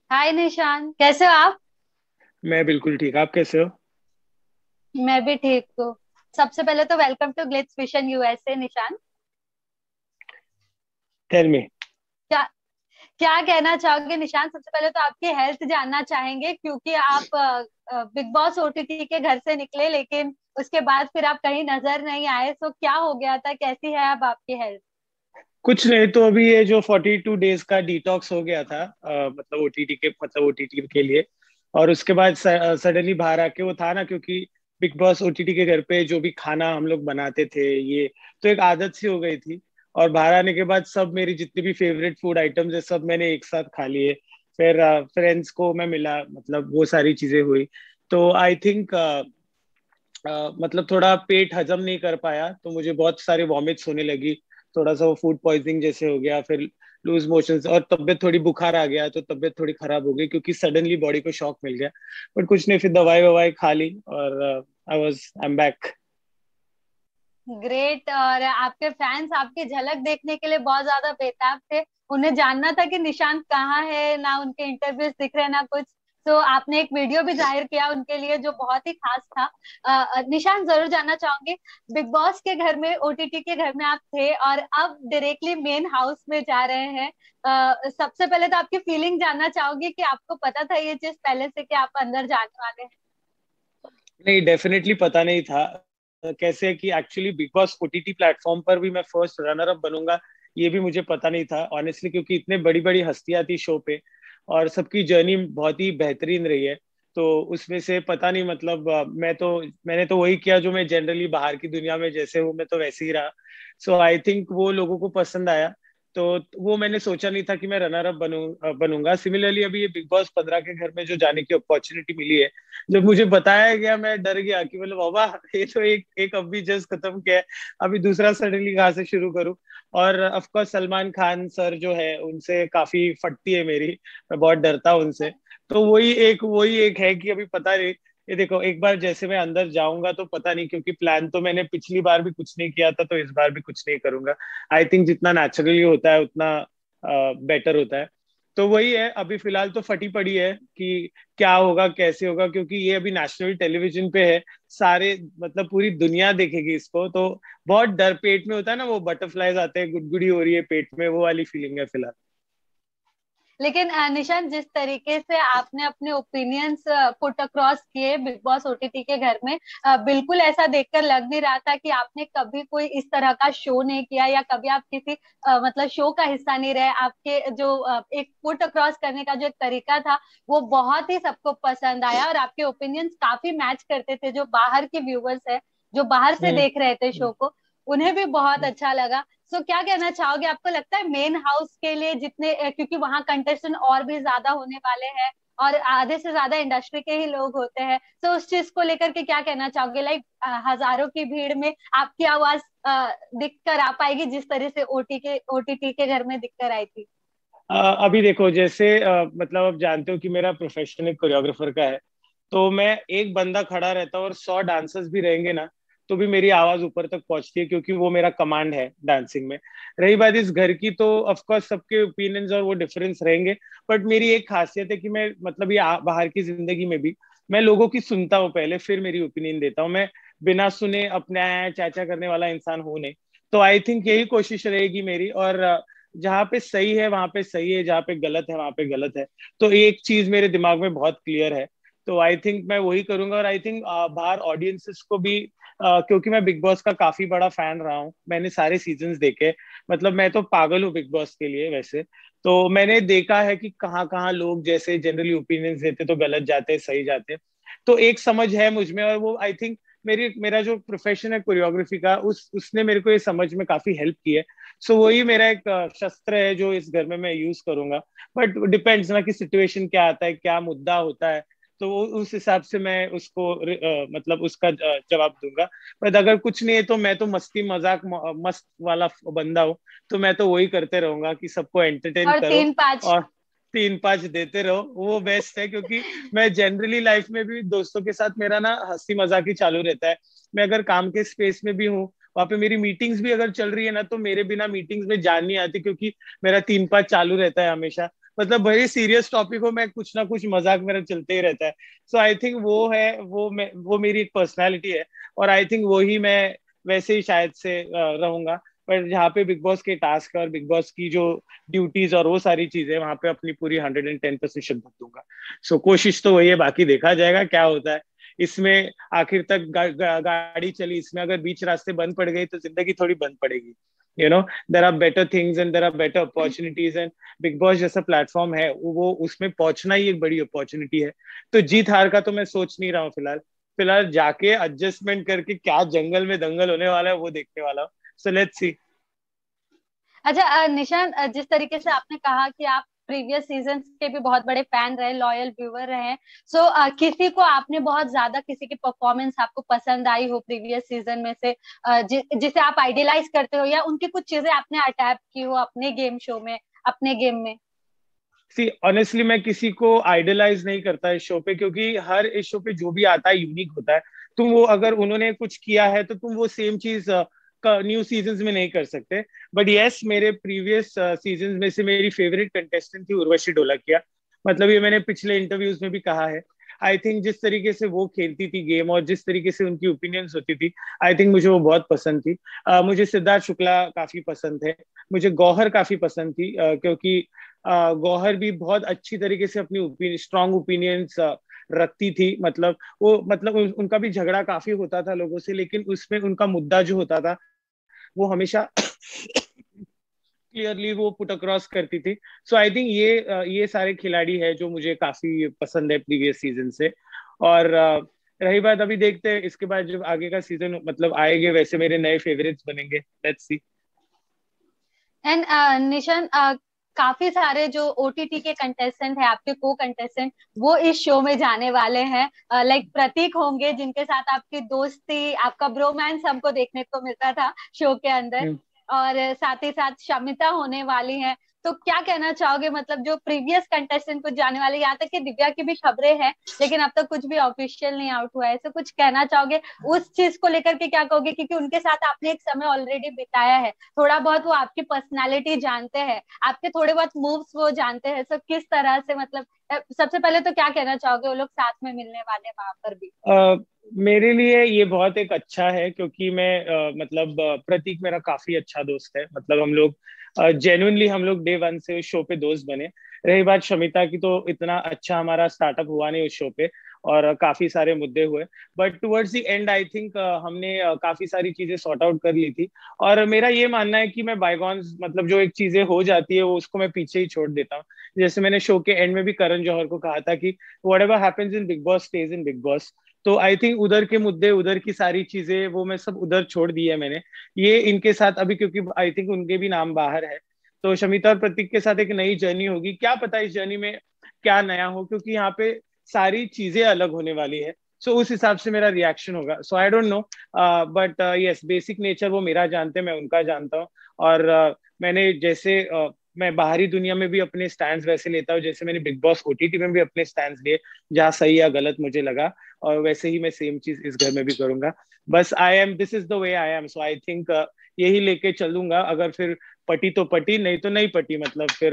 हाय निशान, कैसे हो आप? मैं बिल्कुल ठीक। आप कैसे हो? मैं भी ठीक हूँ। सबसे पहले तो welcome to Glitz vision USA Nishan. Tell me. क्या क्या कहना चाहोगे निशान? सबसे पहले तो आपकी हेल्थ जानना चाहेंगे, क्योंकि आप बिग बॉस ओटीटी के घर से निकले, लेकिन उसके बाद फिर आप कहीं नजर नहीं आए। सो क्या हो गया था? कैसी है अब आपकी हेल्थ? कुछ नहीं, तो अभी ये जो 42 डेज का डिटॉक्स हो गया था, मतलब ओटीटी के लिए। और उसके बाद सडनली बाहर आके वो था ना, क्योंकि बिग बॉस ओटीटी के घर पे जो भी खाना हम लोग बनाते थे, ये तो एक आदत सी हो गई थी। और बाहर आने के बाद सब मेरी जितनी भी फेवरेट फूड आइटम्स है सब मैंने एक साथ खा लिए। फिर फ्रेंड्स को मैं मिला, मतलब वो सारी चीजें हुई। तो आई थिंक मतलब थोड़ा पेट हजम नहीं कर पाया, तो मुझे बहुत सारे वॉमिट्स होने लगी। थोड़ा सा वो फूड पॉइजनिंग जैसे हो गया, फिर लूज मोशंस, और तबीयत थोड़ी बुखार आ गया, तो तबीयत थोड़ी खराब हो गई क्योंकि सडनली बॉडी को शॉक मिल गया। बट कुछ नहीं, फिर दवाई ववाई खा ली और आई एम बैक। ग्रेट। और आपके फैंस आपकी झलक देखने के लिए बहुत ज्यादा बेताब थे। उन्हें जानना था कि निशांत कहाँ है, ना उनके इंटरव्यूज दिख रहे ना कुछ। तो आपने एक वीडियो भी जाहिर किया उनके लिए, जो बहुत ही खास था। निशांत, जरूर जानना चाहूंगी, बिग बॉस के घर में, ओटीटी के घर में आप थे और अब डायरेक्टली मेन हाउस में जा रहे हैं। सबसे पहले तो आपकी फीलिंग जानना चाहूंगी कि आपको पता था ये चीज पहले से कि आप अंदर जाने वाले हैं? नहीं, डेफिनेटली पता नहीं था। कैसे है कि actually Bigg boss OTT platform पर भी मैं फर्स्ट रनर अप बनूंगा, ये भी मुझे पता नहीं था ऑनेस्टली, क्योंकि इतने बड़ी बड़ी हस्तियां थी शो पे और सबकी जर्नी बहुत ही बेहतरीन रही है। तो उसमें से पता नहीं, मतलब मैंने तो वही किया जो मैं जनरली बाहर की दुनिया में जैसे हूँ, मैं तो वैसे ही रहा। सो आई थिंक वो लोगों को पसंद आया। तो वो मैंने सोचा नहीं था कि मैं रनर अप बनूंगा। सिमिलरली अभी ये बिग बॉस 15 के घर में जो जाने की अपॉर्चुनिटी मिली है, जब मुझे बताया गया मैं डर गया कि मतलब बाबा, ये तो एक एक अभी जस्ट खत्म किया है, अभी दूसरा सडनली कहाँ से शुरू करूँ। और of course Salman Khan sir जो है उनसे काफी फटती है मेरी, मैं बहुत डरता हूँ उनसे। तो वही एक है कि अभी पता नहीं। ये देखो, एक बार जैसे मैं अंदर जाऊंगा तो पता नहीं, क्योंकि प्लान तो मैंने पिछली बार भी कुछ नहीं किया था, तो इस बार भी कुछ नहीं करूंगा। आई थिंक जितना नेचुरली होता है उतना बेटर होता है। तो वही है, अभी फिलहाल तो फटी पड़ी है कि क्या होगा कैसे होगा, क्योंकि ये अभी नेशनल टेलीविजन पे है। सारे, मतलब पूरी दुनिया देखेगी इसको, तो बहुत डर पेट में होता है ना, वो बटरफ्लाईज आते हैं, गुदगुदी हो रही है पेट में, वो वाली फीलिंग है फिलहाल। लेकिन निशांत, जिस तरीके से आपने अपने ओपिनियंस पुट अक्रॉस किए बिग बॉस ओटीटी के घर में, बिल्कुल ऐसा देखकर लग नहीं रहा था कि आपने कभी कोई इस तरह का शो नहीं किया, या कभी आप किसी मतलब शो का हिस्सा नहीं रहे। आपके जो एक पुट अक्रॉस करने का जो एक तरीका था, वो बहुत ही सबको पसंद आया, और आपके ओपिनियंस काफी मैच करते थे। जो बाहर के व्यूवर्स है, जो बाहर से हम्म। देख रहे थे शो को, उन्हें भी बहुत अच्छा लगा। सो क्या कहना चाहोगे? आपको लगता है मेन हाउस के लिए जितने क्योंकि वहां कंटेस्टेंट और भी ज्यादा होने वाले हैं, और आधे से ज्यादा इंडस्ट्री के ही लोग होते हैं, तो उस चीज को लेकर के क्या कहना चाहोगे? लाइक हजारों की भीड़ में आपकी आवाज दिख कर आ पाएगी, जिस तरह से ओटीटी के घर में दिख कर आई थी? अभी देखो, जैसे मतलब आप जानते हो कि मेरा प्रोफेशन एक कोरियोग्राफर का है। तो मैं एक बंदा खड़ा रहता हूँ और 100 डांसर्स भी रहेंगे ना, तो भी मेरी आवाज ऊपर तक पहुंचती है, क्योंकि वो मेरा कमांड है डांसिंग में। रही बात इस घर की, तो ऑफ कोर्स सबके ओपिनियंस और वो डिफरेंस रहेंगे। बट मेरी एक खासियत है कि मैं, मतलब ये बाहर की जिंदगी में भी मैं लोगों की सुनता हूँ पहले, फिर मेरी ओपिनियन देता हूँ। मैं बिना सुने अपने आया चाचा करने वाला इंसान हूं नहीं। तो आई थिंक यही कोशिश रहेगी मेरी। और जहाँ पे सही है वहां पे सही है, जहाँ पे गलत है वहां पे गलत है। तो एक चीज मेरे दिमाग में बहुत क्लियर है। तो आई थिंक मैं वही करूंगा। और आई थिंक बाहर ऑडियंसेस को भी, क्योंकि मैं बिग बॉस का काफी बड़ा फैन रहा हूँ, मैंने सारे सीजन्स देखे। मतलब मैं तो पागल हूँ बिग बॉस के लिए वैसे। तो मैंने देखा है कि कहाँ कहाँ लोग जैसे जनरली ओपिनियंस देते तो गलत जाते हैं, सही जाते हैं। तो एक समझ है मुझ में, और वो आई थिंक मेरा जो प्रोफेशन है कोरियोग्राफी का, उसने मेरे को ये समझ में काफी हेल्प की है। सो वही मेरा एक शस्त्र है जो इस घर में मैं यूज करूंगा। बट डिपेंड्स ना कि सिचुएशन क्या आता है, क्या मुद्दा होता है। तो उस हिसाब से मैं उसको मतलब उसका जवाब दूंगा। बट अगर कुछ नहीं है तो मैं तो मस्ती मजाक मस्त वाला बंदा हूँ। तो मैं तो वही करते रहूंगा कि सबको एंटरटेन और करो। 3-5। और 3-5 देते रहो, वो बेस्ट है। क्योंकि मैं जनरली लाइफ में भी दोस्तों के साथ मेरा ना हंसी मजाक ही चालू रहता है। मैं अगर काम के स्पेस में भी हूँ, वहां पे मेरी मीटिंग्स भी अगर चल रही है ना, तो मेरे बिना मीटिंग्स में जान नहीं आती, क्योंकि मेरा 3-5 चालू रहता है हमेशा। मतलब बड़ी सीरियस टॉपिक हो, मैं कुछ ना कुछ मजाक मेरा चलते ही रहता है। सो आई थिंक वो है, वो मेरी एक पर्सनैलिटी है, और आई थिंक वो ही मैं वैसे ही शायद से रहूंगा। पर जहाँ पे बिग बॉस के टास्क और बिग बॉस की जो ड्यूटीज और वो सारी चीजें, वहां पे अपनी पूरी 110% शिद्दत दूंगा। सो कोशिश तो वही है, बाकी देखा जाएगा क्या होता है इसमें। आखिर तक गाड़ी चली, इसमें अगर बीच रास्ते बंद पड़ गई तो जिंदगी थोड़ी बंद पड़ेगी। There are better things and there are better opportunities, and Bigg Boss जैसा प्लेटफॉर्म है, वो उसमें पहुंचना ही एक बड़ी अपॉर्चुनिटी है। तो जीत हार का तो मैं सोच नहीं रहा हूँ फिलहाल। फिलहाल जाके एडजस्टमेंट करके क्या जंगल में दंगल होने वाला है वो देखने वाला हूँ। So let's see. अच्छा निशांत, जिस तरीके से आपने कहा कि आप प्रीवियस सीजन के भी बहुत बड़े फैन रहे, लॉयल व्यूअर रहे, सो किसी को आपने बहुत ज्यादा, किसी की परफॉर्मेंस आपको पसंद आई हो प्रीवियस सीजन में से, जिसे आप आइडियलाइज करते हो, या उनकी कुछ चीजें आपने अटैप की हो अपने गेम शो में, अपने गेम में? सी ऑनेस्टली मैं किसी को आइडलाइज नहीं करता इस शो पे, क्योंकि हर इस शो पे जो भी आता है यूनिक होता है। तुम वो, अगर उन्होंने कुछ किया है तो तुम वो सेम चीज न्यू सीजन में नहीं कर सकते। बट यस, मेरे प्रीवियस सीजन में से मेरी फेवरेट कंटेस्टेंट थी उर्वशी ढोलकिया। मतलब ये मैंने पिछले इंटरव्यूज में भी कहा है। आई थिंक जिस तरीके से वो खेलती थी गेम और जिस तरीके से उनकी ओपिनियंस होती थी, आई थिंक मुझे वो बहुत पसंद थी। मुझे सिद्धार्थ शुक्ला काफी पसंद है। मुझे गौहर काफी पसंद थी, क्योंकि गौहर भी बहुत अच्छी तरीके से अपनी स्ट्रांग ओपिनियंस रखती थी। मतलब वो, मतलब उनका भी झगड़ा काफी होता था लोगों से, लेकिन उसमें उनका मुद्दा जो होता था वो हमेशा क्लियरली वो पुट अक्रॉस करती थी। सो आई थिंक ये सारे खिलाड़ी है जो मुझे काफी पसंद है प्रीवियस सीजन से। और रही बात, अभी देखते हैं इसके बाद जब आगे का सीजन मतलब आएंगे, वैसे मेरे नए फेवरेट्स बनेंगे। Let's see. एंड निशन, काफी सारे जो ओटीटी के कंटेस्टेंट है, आपके को कंटेस्टेंट, वो इस शो में जाने वाले हैं। लाइक प्रतीक होंगे, जिनके साथ आपकी दोस्ती, आपका ब्रोमांस हमको देखने को मिलता था शो के अंदर। और साथ ही साथ शमिता होने वाली हैं। तो क्या कहना चाहोगे, मतलब जो प्रीवियस कंटेस्टेंट कुछ जाने वाले, यहाँ तक कि दिव्या की भी खबरें हैं, लेकिन अब तक कुछ भी ऑफिशियल नहीं आउट हुआ है, तो कुछ कहना चाहोगे उस चीज को लेकर के? क्या कहोगे, क्योंकि उनके साथ आपने एक समय ऑलरेडी बिताया है, थोड़ा बहुत वो आपकी पर्सनालिटी जानते हैं, आपके थोड़े बहुत मूव्स वो जानते हैं, सब किस तरह से, मतलब सबसे पहले तो क्या कहना चाहोगे, वो लोग साथ में मिलने वाले हैं वहां पर भी? मेरे लिए ये बहुत एक अच्छा है, क्योंकि मैं मतलब प्रतीक मेरा काफी अच्छा दोस्त है। मतलब हम लोग जेन्युइनली हम लोग डे वन से उस शो पे दोस्त बने। रही बात शमिता की, तो इतना अच्छा हमारा स्टार्टअप हुआ नहीं उस शो पे, और काफी सारे मुद्दे हुए। But towards the end I think हमने काफी सारी चीजें सॉर्ट आउट कर ली थी। और मेरा ये मानना है कि मैं बायगॉन्स, मतलब जो एक चीजें हो जाती है वो उसको मैं पीछे ही छोड़ देता हूँ। जैसे मैंने शो के एंड में भी करण जौहर को कहा था कि whatever happens in Bigg Boss stays in Bigg Boss. तो आई थिंक उधर के मुद्दे, उधर की सारी चीजें वो मैं सब उधर छोड़ दी है मैंने। ये इनके साथ अभी, क्योंकि आई थिंक उनके भी नाम बाहर है, तो शमिता और प्रतीक के साथ एक नई जर्नी होगी। क्या पता इस जर्नी में क्या नया हो, क्योंकि यहाँ पे सारी चीजें अलग होने वाली है। सो उस हिसाब से मेरा रिएक्शन होगा। So I don't know, but yes, basic nature वो मेरा जानते हैं, मैं उनका जानता हूँ। और मैंने जैसे मैं बाहरी दुनिया में भी अपने स्टैंड्स वैसे लेता हूँ, जैसे मैंने बिग बॉस ओटीटी में भी अपने स्टैंड्स लिए, जहाँ सही या गलत मुझे लगा, और वैसे ही मैं सेम चीज इस घर में भी करूंगा। बस I am, this is the way I am. So I think यही लेके चलूंगा। अगर फिर पटी तो पटी, नहीं तो नहीं पटी, मतलब फिर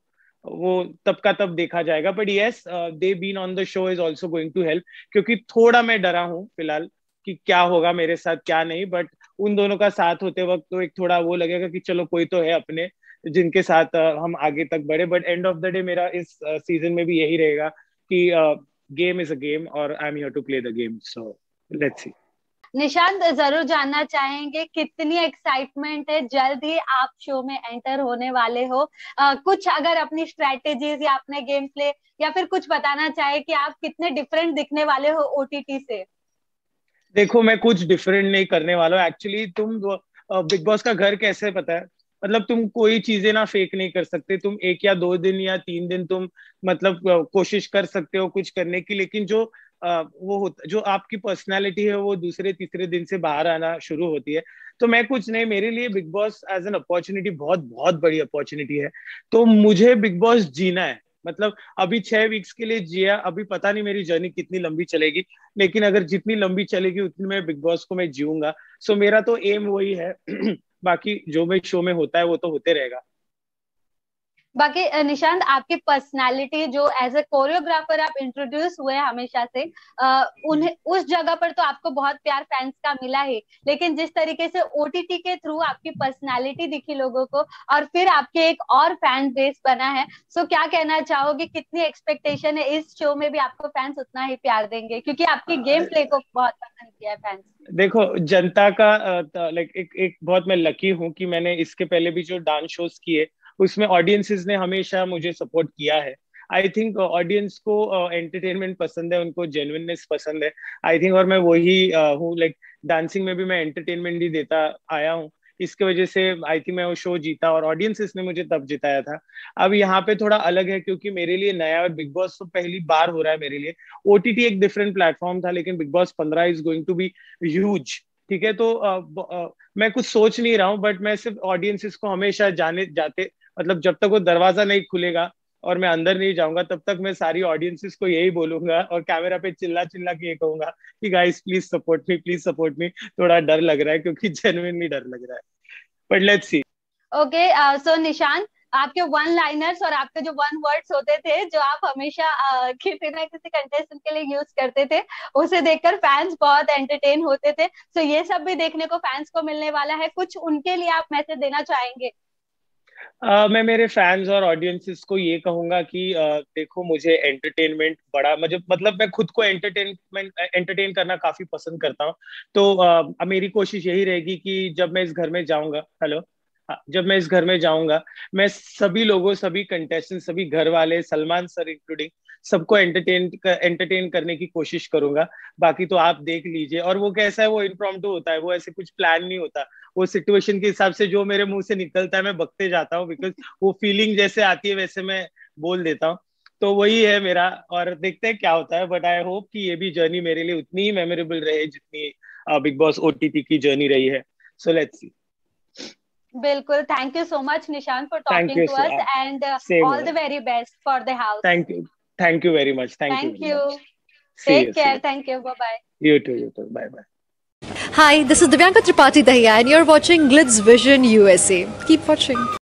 वो तब का तब देखा जाएगा। But yes, they been on the show is also going to help, क्योंकि थोड़ा मैं डरा हूँ फिलहाल कि क्या होगा मेरे साथ क्या नहीं। बट उन दोनों का साथ होते वक्त तो एक थोड़ा वो लगेगा कि चलो कोई तो है अपने, जिनके साथ हम आगे तक बढ़े। But end of the day मेरा इस सीजन में भी यही रहेगा कि गेम इज अ गेम, और I am here to play the game. So let's see. Nishant, जरूर जानना चाहेंगे कितनी एक्साइटमेंट है, जल्द ही आप शो में एंटर होने वाले हो। कुछ अगर अपनी स्ट्रेटेजीज या अपने गेम प्ले, या फिर कुछ बताना चाहे कि आप कितने डिफरेंट दिखने वाले हो ओटीटी से? देखो, मैं कुछ डिफरेंट नहीं करने वाला हूँ एक्चुअली। तुम बिग बॉस का घर कैसे पता है, मतलब तुम कोई चीजें ना फेक नहीं कर सकते। तुम 1 या 2 दिन या 3 दिन तुम मतलब कोशिश कर सकते हो कुछ करने की, लेकिन जो वो होता, जो आपकी पर्सनालिटी है वो दूसरे तीसरे दिन से बाहर आना शुरू होती है। तो मैं कुछ नहीं, मेरे लिए Bigg Boss as an opportunity बहुत बहुत बड़ी अपॉर्चुनिटी है। तो मुझे बिग बॉस जीना है। मतलब अभी 6 वीक्स के लिए जिया, अभी पता नहीं मेरी जर्नी कितनी लंबी चलेगी, लेकिन अगर जितनी लंबी चलेगी उतनी मैं बिग बॉस को मैं जीऊंगा। सो मेरा तो एम वही है। बाकी जो भी शो में होता है वो तो होते रहेगा। बाकी निशांत, आपकी पर्सनालिटी जो एज ए कोरियोग्राफर आप इंट्रोड्यूस हुए हैं हमेशा से, उन्हें उस जगह पर तो आपको बहुत प्यार फैंस का मिला है, लेकिन जिस तरीके से ओटीटी के थ्रू आपकी पर्सनालिटी दिखी लोगों को और फिर आपके एक और फैन बेस बना है, सो क्या कहना चाहोगे, कितनी एक्सपेक्टेशन है इस शो में भी आपको फैंस उतना ही प्यार देंगे, क्योंकि आपकी गेम प्ले को बहुत पसंद किया है फैंस। देखो, जनता का लाइक एक बहुत मैं लकी हूँ कि मैंने इसके पहले भी जो डांस शोज किए उसमें ऑडियंसेस ने हमेशा मुझे सपोर्ट किया है। आई थिंक ऑडियंस को एंटरटेनमेंट पसंद है, उनको जेन्युइननेस पसंद है। आई थिंक और मैं वही हूँ, लाइक डांसिंग में भी मैं एंटरटेनमेंट ही देता आया हूँ। इसके वजह से आई थिंक मैं वो शो जीता और ऑडियंसेस ने मुझे तब जिताया था। अब यहाँ पे थोड़ा अलग है क्योंकि मेरे लिए नया और बिग बॉस तो पहली बार हो रहा है मेरे लिए। ओटीटी एक डिफरेंट प्लेटफॉर्म था, लेकिन Bigg Boss 15 is going to be huge. ठीक है, तो मैं कुछ सोच नहीं रहा हूँ, बट मैं सिर्फ ऑडियंसेस को हमेशा जाने जाते, मतलब जब तक वो दरवाजा नहीं खुलेगा और मैं अंदर नहीं जाऊंगा तब तक मैं सारी ऑडियंसेस को यही बोलूंगा और कैमरा पे चिल्ला चिल्ला के ये कहूंगा कि guys please support me, please support me. थोड़ा डर लग रहा है क्योंकि जेन्युइनली डर लग रहा है, but let's see. Okay, so Nishant, आपके वन लाइनर्स और आपके जो वन वर्ड्स होते थे जो आप हमेशा किसी ना किसी कंटेस्टेंट के लिए यूज करते थे, उसे देखकर फैंस बहुत एंटरटेन होते थे, सो ये सब भी देखने को फैंस को मिलने वाला है, कुछ उनके लिए आप मैसेज देना चाहेंगे? मैं मेरे फैंस और ऑडियंसेस को ये कहूंगा कि देखो, मुझे एंटरटेनमेंट बड़ा मतलब मैं खुद को एंटरटेन करना काफी पसंद करता हूँ। तो अब मेरी कोशिश यही रहेगी कि जब मैं इस घर में जाऊंगा, हेलो, हाँ, जब मैं इस घर में जाऊंगा, मैं सभी लोगों, सभी कंटेस्टेंट, सभी घर वाले, सलमान सर इंक्लूडिंग, सबको एंटरटेन करने की कोशिश करूंगा। बाकी तो आप देख लीजिए। और वो कैसा है, वो इम्प्रॉम्प्टू होता है, वो ऐसे कुछ प्लान नहीं होता। वो सिचुएशन के हिसाब से जो मेरे मुंह से निकलता है मैं बकते जाता हूँ, बिकॉज वो फीलिंग जैसे आती है वैसे मैं बोल देता हूँ। तो वही है मेरा, और देखते हैं क्या होता है। बट आई होप कि ये भी जर्नी मेरे लिए उतनी ही मेमोरेबल रहे जितनी बिग बॉस ओटीटी की जर्नी रही है। So let's see. बिल्कुल, thank you so much Nishant for thank talking you to so, us, and same all the very best for the house. Thank you very much, thank you thank very you, much. See take you, see care, you. Thank you, bye bye. You too, bye bye. Hi, this is Divyanka Tripathi Dahiya, and you're watching Glitz Vision USA. Keep watching.